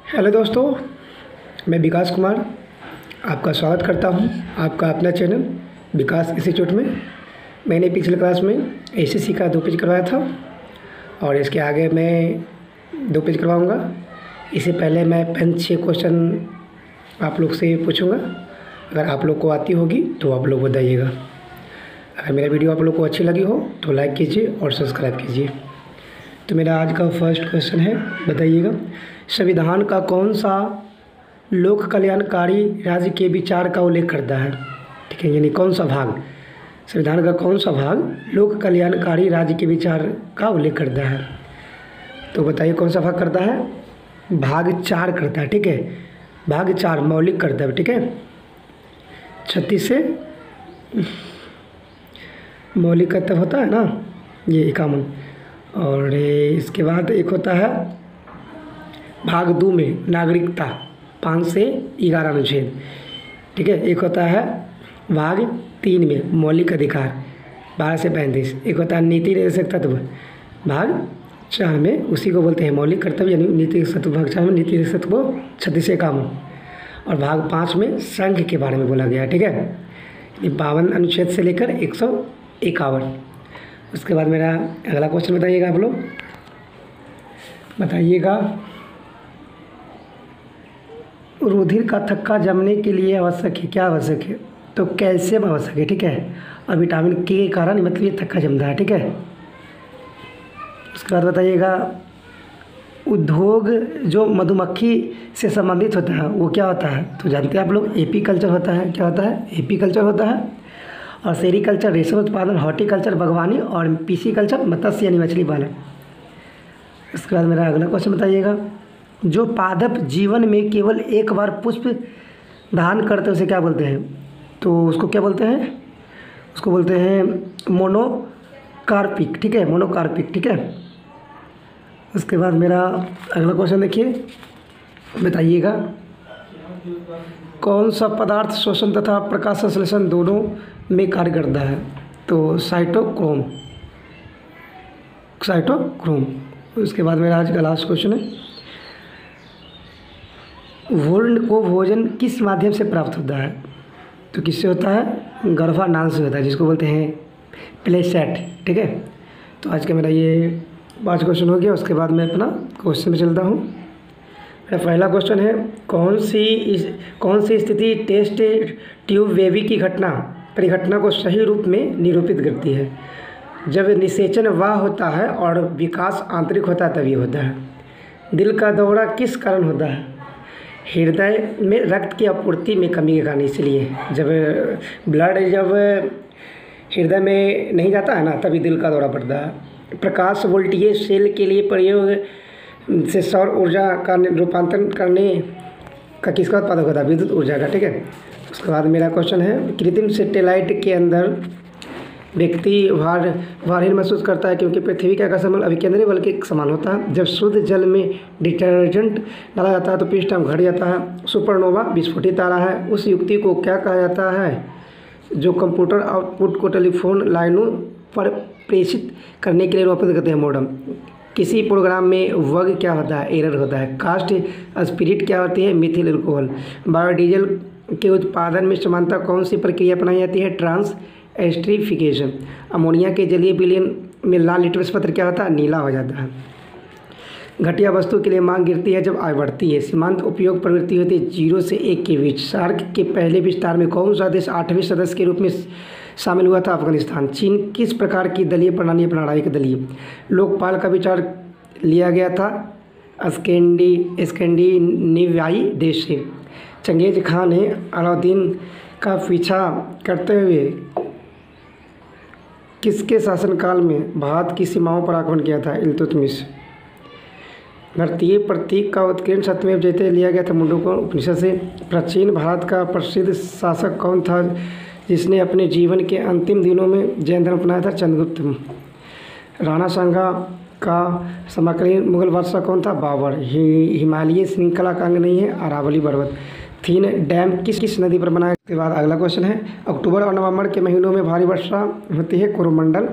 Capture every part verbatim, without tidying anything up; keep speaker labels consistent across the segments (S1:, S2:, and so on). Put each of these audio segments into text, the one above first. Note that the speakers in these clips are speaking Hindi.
S1: हेलो दोस्तों, मैं विकास कुमार आपका स्वागत करता हूं आपका अपना चैनल विकास इंस्टीट्यूट में। मैंने पिछले क्लास में एसएससी का दो पेज करवाया था और इसके आगे मैं दो पेज करवाऊंगा। इससे पहले मैं पाँच छः क्वेश्चन आप लोग से पूछूंगा। अगर आप लोग को आती होगी तो आप लोग बताइएगा। अगर मेरा वीडियो आप लोग को अच्छी लगी हो तो लाइक कीजिए और सब्सक्राइब कीजिए। तो मेरा आज का फर्स्ट क्वेश्चन है, बताइएगा संविधान का कौन सा लोक कल्याणकारी राज्य के विचार का उल्लेख करता है। ठीक है, यानी कौन सा भाग, संविधान का कौन सा भाग लोक कल्याणकारी राज्य के विचार का उल्लेख करता है। तो बताइए कौन सा भाग करता है। भाग चार करता है। ठीक है, भाग चार मौलिक कर्तव्य। ठीक है, छत्तीस से मौलिक कर्तव्य होता है ना, ये इक्यावन। और इसके बाद एक होता है भाग दो में नागरिकता, पाँच से ग्यारह अनुच्छेद। ठीक है, एक होता है भाग तीन में मौलिक अधिकार, बारह से पैंतीस। एक होता है नीति निर्देशक तत्व, भाग चार में उसी को बोलते हैं मौलिक कर्तव्य, यानी नीति निर्देशक तत्व। भाग चार में नीति निर्देशक तत्व को छत्तीस से इक्यावन। और भाग पाँच में संघ के बारे में बोला गया है। ठीक है, ये बावन अनुच्छेद से लेकर एक सौ इक्यावन। उसके बाद मेरा अगला क्वेश्चन बताइएगा। आप लोग बताइएगा रुधिर का थक्का जमने के लिए आवश्यक है, क्या आवश्यक है। तो कैल्शियम आवश्यक है। ठीक है, और विटामिन के के कारण मतलब ये थक्का जमता है। ठीक है, उसके बाद बताइएगा उद्योग जो मधुमक्खी से संबंधित होता है वो क्या होता है। तो जानते हैं आप लोग, एपीकल्चर होता है। क्या होता है, एपीकल्चर होता है। और सेरीकल्चर रेशम उत्पादन, हॉर्टिकल्चर बागवानी, और पीसीकल्चर मत्स्य यानी मछली पालन। इसके बाद मेरा अगला क्वेश्चन बताइएगा जो पादप जीवन में केवल एक बार पुष्प धारण करते हैं उसे क्या बोलते हैं। तो उसको क्या बोलते हैं, उसको बोलते हैं मोनोकार्पिक। ठीक है, मोनोकार्पिक। ठीक है, उसके बाद मेरा अगला क्वेश्चन देखिए, बताइएगा कौन सा पदार्थ श्वसन तथा प्रकाश संश्लेषण दोनों में कार्य करता है। तो साइटोक्रोम, साइटोक्रोम। उसके बाद मेरा आज का लास्ट क्वेश्चन है वर्ण को भोजन किस माध्यम से प्राप्त होता है। तो किससे होता है, गर्भाधान से होता है, जिसको बोलते हैं प्लेसेट। ठीक है, तो आज का मेरा ये पाँच क्वेश्चन हो गया। उसके बाद मैं अपना क्वेश्चन में चलता हूँ। मेरा पहला क्वेश्चन है कौन सी इस कौन सी स्थिति टेस्ट ट्यूब बेबी की घटना परिघटना को सही रूप में निरूपित करती है। जब निषेचन वाह होता है और विकास आंतरिक होता है तभी होता है। दिल का दौरा किस कारण होता है। हृदय में रक्त की आपूर्ति में कमी के कारण, इसलिए जब ब्लड जब हृदय में नहीं जाता है ना तभी दिल का दौरा पड़ता है। प्रकाश वोल्टेज सेल के लिए प्रयोग से सौर ऊर्जा का रूपांतरण करने का किसका उत्पादक होता है, विद्युत ऊर्जा का। ठीक है, उसके बाद मेरा क्वेश्चन है कृत्रिम सैटेलाइट के अंदर व्यक्ति भार भारहीन महसूस करता है क्योंकि पृथ्वी का आकर्षण बल अभिकेंद्रीय बल के समान होता है। जब शुद्ध जल में डिटर्जेंट डाला जाता है तो पृष्ठताप घट जाता है। सुपरनोवा विस्फोटित तारा है। उस युक्ति को क्या कहा जाता है जो कंप्यूटर आउटपुट को टेलीफोन लाइनों पर प्रेषित करने के लिए रूपांतरित करते हैं, मॉडम। किसी प्रोग्राम में वर्ग क्या होता है, एरर होता है। कास्ट स्पिरिट क्या होती है, मिथिल एल्कोहल। बायोडीजल के उत्पादन में समानता कौन सी प्रक्रिया अपनाई जाती है, ट्रांस एस्ट्रीफिकेशन। अमोनिया के जलीय विलयन में लाल लिटमस पत्र क्या होता है, नीला हो जाता है। घटिया वस्तु के लिए मांग गिरती है जब आय बढ़ती है। सीमांत उपयोग प्रवृत्ति होती है जीरो से एक के बीच। सार्क के पहले विस्तार में कौन सा देश आठवें सदस्य के रूप में शामिल हुआ था, अफगानिस्तान। चीन किस प्रकार की दलीय प्रणाली अपना रहा है, एक दलीय। लोकपाल का विचार लिया गया था स्कैंडी स्कैंडिनेवियाई देश से। चंगेज खान ने अलाउद्दीन का पीछा करते हुए किसके शासनकाल में भारत की सीमाओं पर आक्रमण किया था, इल्तुतमिश। भारतीय प्रतीक का उत्कीर्ण सत्यमेव जयते लिया गया था मुंडको उपनिषद से। प्राचीन भारत का प्रसिद्ध शासक कौन था जिसने अपने जीवन के अंतिम दिनों में जैन धर्म अपनाया था, चंद्रगुप्त। राणा सांगा का समकालीन मुगल बादशाह कौन था, बाबर। हि, हिमालयी श्रृंखला का अंग नहीं है, अरावली पर्वत। थीन डैम किस किस नदी पर बना है। इसके बाद अगला क्वेश्चन है अक्टूबर और नवंबर के महीनों में भारी वर्षा होती है, कोरोमंडल।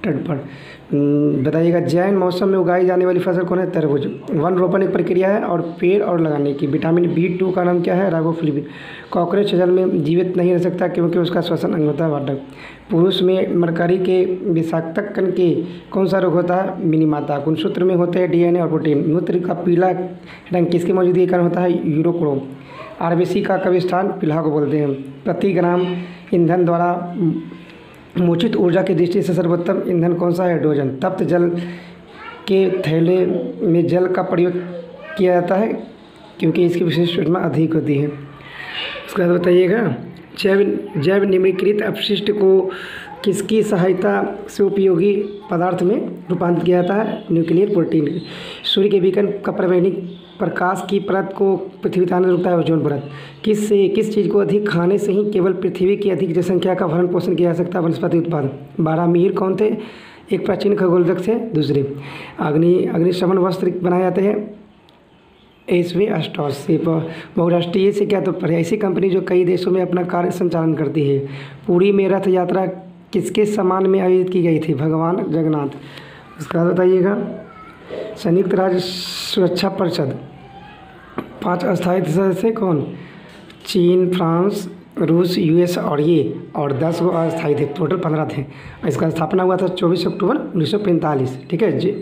S1: तट पर। हम्म, बताइएगा जैन मौसम में उगाई जाने वाली फसल कौन है? तरबूज। वन रोपण एक प्रक्रिया है और पेड़ और लगाने की। विटामिन बी टू का नाम क्या है? राइबोफ्लाविन। कॉकरोच जल में जीवित नहीं रह सकता क्योंकि उसका श्वसन अंग होता है वाटर। पुरुष में मरकरी के विषाक्तक कण के कौन सा रोग होता है? मिनीमाता। गुणसूत्र में होते हैं डीएनए और प्रोटीन। मूत्र का पीला रंग किसकी मौजूदगी के कारण होता है? यूरोक्रोम। आरबीसी का कवि स्थान पिल्हा को बोलते हैं। प्रति ग्राम ईंधन द्वारा मूर्छित ऊर्जा की दृष्टि से सर्वोत्तम ईंधन कौन सा है? हाइड्रोजन। तप्त जल के थैले में जल का प्रयोग किया जाता है क्योंकि इसकी विशेष ऊष्मा अधिक होती है। उसके बाद बताइएगा जैव जैव निम्नीकृत अपशिष्ट को किसकी सहायता से उपयोगी पदार्थ में रूपांतरित किया जाता है? Nuclear protein. सूर्य के विकिरण का प्रवैनिक प्रकाश की परत को पृथ्वी ताने रुकता है ओजोन परत। किस से किस चीज़ को अधिक खाने से ही केवल पृथ्वी की अधिक जनसंख्या का भरण पोषण किया जा सकता है? वनस्पति उत्पादन। बारह मिहिर कौन थे? एक प्राचीन खगोलक थे। दूसरे अग्नि अग्निशमन वस्त्र बनाए जाते हैं एसवे स्टॉस से। बहुराष्ट्रीय से क्या तो पढ़े? ऐसी कंपनी जो कई देशों में अपना कार्य संचालन करती है। पुरी में रथ यात्रा किसके सम्मान में आयोजित की गई थी? भगवान जगन्नाथ। उसके बाद बताइएगा संयुक्त राज्य सुरक्षा परिषद पांच अस्थायी सदस्य कौन? चीन, फ्रांस, रूस, यूएस और ये और दस वो अस्थायी थे। टोटल पंद्रह थे। इसका स्थापना हुआ था चौबीस अक्टूबर उन्नीस सौ पैंतालीस। ठीक है जी।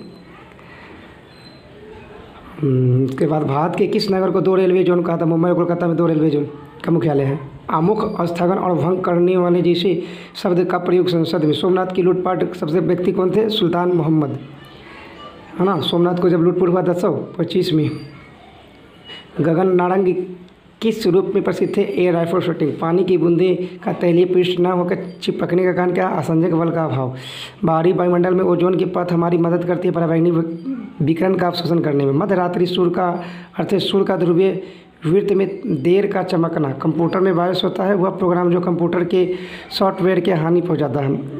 S1: उसके बाद भारत के किस नगर को दो रेलवे जोन कहा था? मुंबई और कोलकाता में दो रेलवे जोन का मुख्यालय है। आमुख, स्थगन और भंग करने वाले जैसे शब्द का प्रयोग संसद में। सोमनाथ की लूटपाट सबसे व्यक्ति कौन थे? सुल्तान मोहम्मद, है ना। सोमनाथ को जब लूटपाट हुआ दस सौ पच्चीस में। गगन नारंग किस रूप में प्रसिद्ध थे? Air rifle shooting. पानी की बूंदे का तैलीय पृष्ठ न होकर चिपकने का कारण क्या? असंजक बल का अभाव। बाहरी वायुमंडल में ओजोन की परत हमारी मदद करती है पराबैंगनी विकिरण का अवशोषण करने में। मध्य रात्रि सूर्य का अर्थ सूर्य का ध्रुवीय वृत्त में देर का चमकना। कंप्यूटर में वायरस होता है वह प्रोग्राम जो कंप्यूटर के सॉफ्टवेयर के हानि पहुंचाता है।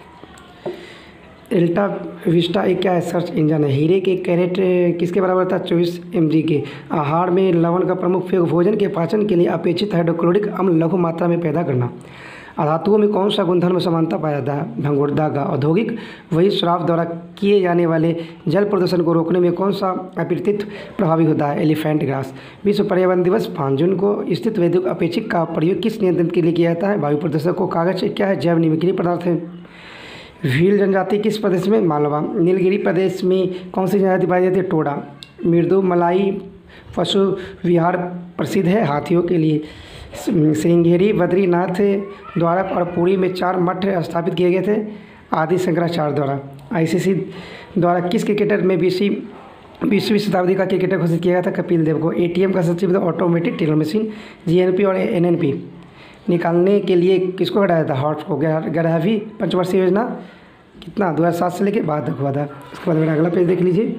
S1: एल्टा विस्टा एक क्या है? सर्च इंजन है। हीरे के कैरेट किसके बराबर था? चौबीस एम जी के। आहार में लवण का प्रमुख उपयोग भोजन के पाचन के लिए अपेक्षित हाइड्रोक्लोरिक अम्ल लघु मात्रा में पैदा करना। धातुओं में कौन सा गुणधर्म समानता पाया जाता है? भंगुरता का। औद्योगिक वही श्राप द्वारा किए जाने वाले जल प्रदूषण को रोकने में कौन सा अप्रतित प्रभावी होता है? Elephant grass. विश्व पर्यावरण दिवस पाँच जून को स्थित वैद्युत अपेक्षिक का प्रयोग किस नियंत्रण के लिए किया जाता है? वायु प्रदूषण को। कागज क्या है? जैव निम्नीकृत पदार्थ है। भील जनजाति किस प्रदेश में? मालवा। नीलगिरी प्रदेश में कौन सी जनजाति पाई जाती है? टोडा। मृदु मलाई पशु विहार प्रसिद्ध है हाथियों के लिए। श्रृंगेरी बद्रीनाथ द्वारा और पुरी में चार मठ स्थापित किए गए थे आदि शंकराचार्य द्वारा। आईसीसी द्वारा किस क्रिकेटर में बीसवीं बीसवीं शताब्दी का क्रिकेटर घोषित किया गया था? कपिल देव को। एटीएम का सचिव ऑटोमेटिक टेलर मशीन। जीएनपी और एनएनपी निकालने के लिए किसको हटाया था? हॉट को। ग्यारहवीं पंचवर्षीय योजना कितना दो हज़ार सात से लेकर बाद तक हुआ था। उसके बाद मेरा अगला पेज देख लीजिए।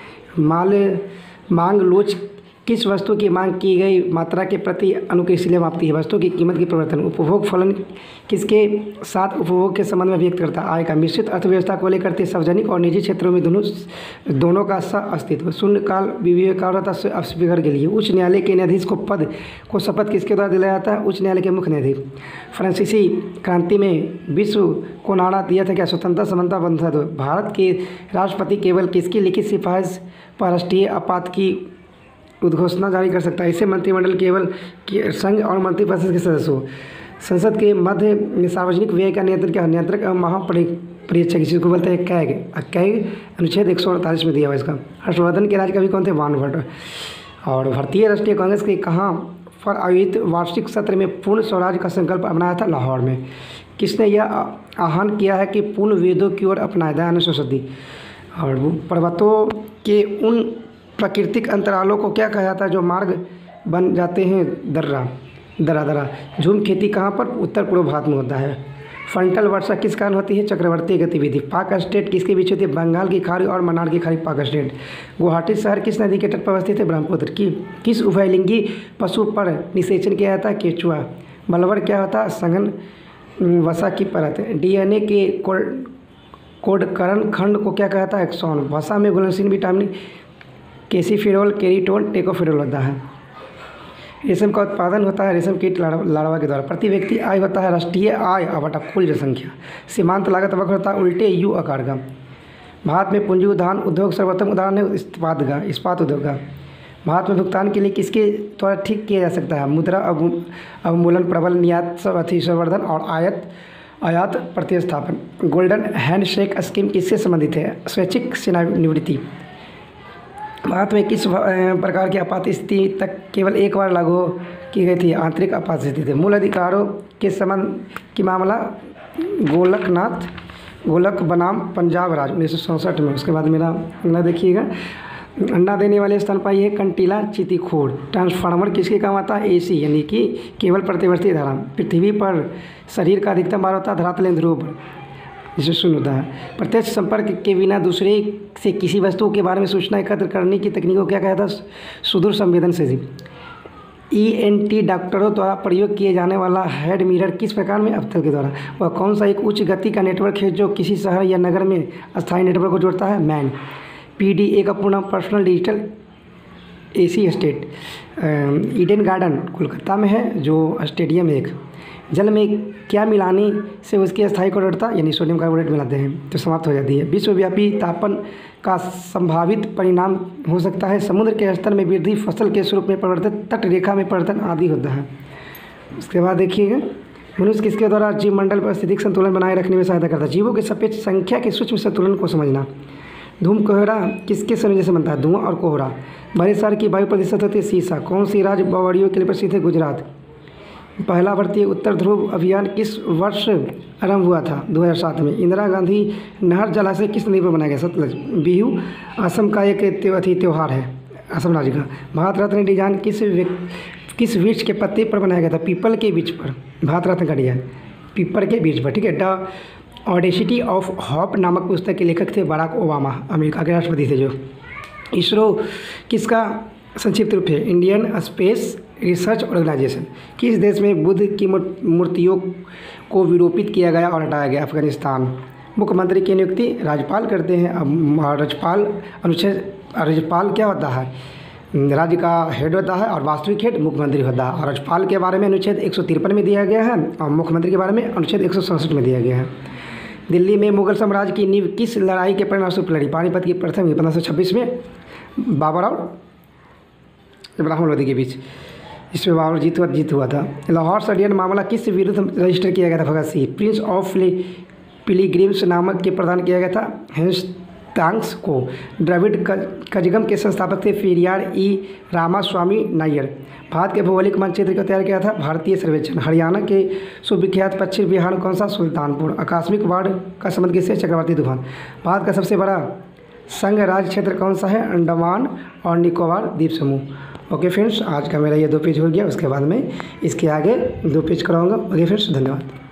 S1: माल मांग लोच किस वस्तु की मांग की गई मात्रा के प्रति अनुक्रियाशील मापती है? वस्तु की कीमत की परिवर्तन। उपभोग फलन किसके साथ उपभोग के संबंध में व्यक्त करता है? आय का। मिश्रित अर्थव्यवस्था को लेकर सार्वजनिक और निजी क्षेत्रों में दोनों दोनों का सह अस्तित्व। शून्यकाल विवेकानता से अस्वीकार के लिए। उच्च न्यायालय के न्यायाधीश को पद को शपथ किसके द्वारा दिलाया जाता है? उच्च न्यायालय के मुख्य न्यायाधीश। फ्रांसीसी क्रांति में विश्व को नारा दिया था क्या? स्वतंत्रता, समानता, बंधुत्व। भारत के राष्ट्रपति केवल किसकी लिखित सिफारिश पर राष्ट्रीय आपात की उद्घोषणा जारी कर सकता है? इसे मंत्रिमंडल केवल संघ और मंत्रिपरिषद के सदस्य हो। संसद के मध्य में सार्वजनिक व्यय का नियंत्रण क्या? नियंत्रक एवं महापरीक्षक जिसको बोलते हैं कैग। कैग अनुच्छेद एक सौ अड़तालीस में दिया हुआ इसका। हर्षवर्धन के राज्य कवि कौन थे? वानभट्ट। और भारतीय राष्ट्रीय कांग्रेस के कहाँ पर आयोजित वार्षिक सत्र में पूर्ण स्वराज का संकल्प अपनाया था? लाहौर में। किसने यह आह्वान किया है कि पूर्ण वेदों की ओर अपनाया? दयानंद सरस्वती। और पर्वतों के उन प्राकृतिक अंतरालों को क्या कहा जाता है जो मार्ग बन जाते हैं? दर्रा दरा दरा। झूम खेती कहाँ पर? उत्तर पूर्व भारत में होता है। फंटल वर्षा किस कारण होती है? चक्रवर्ती गतिविधि। पाक स्टेट किसके बीच होती है? बंगाल की खाड़ी और मन्नार की खाड़ी पाक स्टेट। गुवाहाटी शहर किस नदी के तट पर अवस्थित है? ब्रह्मपुत्र की। किस उभयलिंगी पशु पर निषेचन किया जाता है? केचुआ। मलबर क्या होता है? सघन वसा की परत। डीएनए के कोडकरण खंड को क्या कहता है? एक्सॉन। वसा में घुलनशील विटामिन कैल्सिफेरॉल, केरिटोन, टेकोफेरॉल होता है। रेशम का उत्पादन होता है रेशम कीट लार्वा के द्वारा। प्रति व्यक्ति आय होता है राष्ट्रीय आय बटा कुल जनसंख्या। सीमांत लागत वक्र होता है उल्टे यू आकार का। भारत में पूंजी उद्यान उद्योग सर्वोत्तम उदाहरण है इस्पात का इस्पात उद्योग का। भारत में भुगतान के लिए किसके द्वारा ठीक किया जा सकता है? मुद्रा अवमूलन प्रबल निर्यात अति संवर्धन और आयत आयात प्रतिस्थापन। गोल्डन हैंडशेक स्कीम किससे संबंधित है? स्वैच्छिक सेवानिवृत्ति। भारत में किस प्रकार की आपात स्थिति तक केवल एक बार लागू की गई थी? आंतरिक आपात स्थिति थी। मूल अधिकारों के संबंध की मामला गोलकनाथ गोलक बनाम पंजाब राज्य उन्नीस सौ सड़सठ में। उसके बाद मेरा अगला देखिएगा, अंडा देने वाले स्तनपायी है कंटीला चीतीखोर। ट्रांसफार्मर किसके काम आता है? एसी यानी कि केवल प्रतिवर्ती धारा। पृथ्वी पर शरीर का अधिकतम भार होता है धरातल ध्रुव पर, जिसे शून्य होता है। प्रत्यक्ष संपर्क के बिना दूसरे से किसी वस्तु के बारे में सूचना एकत्र करने की तकनीक को क्या कहता है? सुदूर संवेदनशील। ई एन टी डॉक्टरों द्वारा प्रयोग किए जाने वाला हेड मिरर किस प्रकार में अवतल के द्वारा? वह कौन सा एक उच्च गति का नेटवर्क है जो किसी शहर या नगर में अस्थायी नेटवर्क को जोड़ता है? मैन। पी डी ए का पूर्ण personal digital assistant Eden Garden Kolkata में है, जो स्टेडियम है एक। जल में क्या मिलाने से उसकी अस्थायी क्लोरेटता यानी सोडियम कार्बोनेट मिलाते हैं तो समाप्त हो जाती है? विश्वव्यापी तापन का संभावित परिणाम हो सकता है समुद्र के स्तर में वृद्धि, फसल के स्वरूप में परिवर्तन, तट रेखा में परिवर्तन आदि होता है। उसके बाद देखिएगा, मनुष्य किसके द्वारा जीव मंडल पर स्थितिक संतुलन बनाए रखने में सहायता करता है? जीवों के सापेक्ष संख्या के सूक्ष्म संतुलन को समझना। धूम कोहरा किसके संयोजन से बनता है? धुआं और कोहरा। बड़े शहर की वायु प्रतिशत होती है सीसा। कौन सी राज्य बावड़ियों के लिए प्रसिद्ध है? गुजरात। पहला भारतीय उत्तर ध्रुव अभियान किस वर्ष आरंभ हुआ था? दो हज़ार सात में। इंदिरा गांधी नहर जलाशय किस नदी पर बनाया गया? सतलज। बिहू असम का एक अति त्यौहार है, असम राज्य का। भारत रत्न डिजाइन किस किस वृक्ष के पत्ते पर बनाया गया था? पीपल के वृक्ष पर भारत रत्न का डिजाइन पीपल के वृक्ष पर, ठीक है। द ऑडेसिटी ऑफ हॉप नामक पुस्तक के लेखक थे बराक ओबामा, अमेरिका के राष्ट्रपति थे जो। इसरो किसका संक्षिप्त रूप है? Indian Space Research Organisation. किस देश में बुद्ध की मूर्तियों को विरूपित किया गया और हटाया गया? अफगानिस्तान। मुख्यमंत्री की नियुक्ति राज्यपाल करते हैं। अब राज्यपाल अनुच्छेद राज्यपाल क्या होता है? राज्य का हेड होता है और वास्तविक हेड मुख्यमंत्री होता है। और राज्यपाल के बारे में अनुच्छेद एक सौ तिरपन में दिया गया है और मुख्यमंत्री के बारे में अनुच्छेद एक सौ सड़सठ में दिया गया है। दिल्ली में मुगल साम्राज्य की नींव किस लड़ाई के परिणामस्वरूप लड़ी? पानीपत की प्रथम पंद्रह सौ छब्बीस में बाबर और इब्राहिम लोदी के बीच, इसमें बाबर जीत हुआ जीत हुआ था। लाहौर षड्यंत्र मामला किस विरुद्ध रजिस्टर किया गया था? Bhagat Singh. Prince of Pilgrims नामक के प्रदान किया गया था हेस्टांग्स को। द्रविड़ कजगम के संस्थापक थे पेरियार ई रामास्वामी नायर। भारत के भौगोलिक मानचित्र का तैयार किया था भारतीय सर्वेक्षण। हरियाणा के सुविख्यात पश्चिम बिहार कौन सा? सुल्तानपुर। आकस्मिक बाढ़ का संबंध किससे? चक्रवाती तूफान। भारत का सबसे बड़ा संघ राज्य क्षेत्र कौन सा है? अंडमान और निकोबार द्वीप समूह। ओके फ्रेंड्स, आज का मेरा ये दो पेज हो गया। उसके बाद में इसके आगे दो पेज कराऊंगा। ओके फ्रेंड्स, धन्यवाद।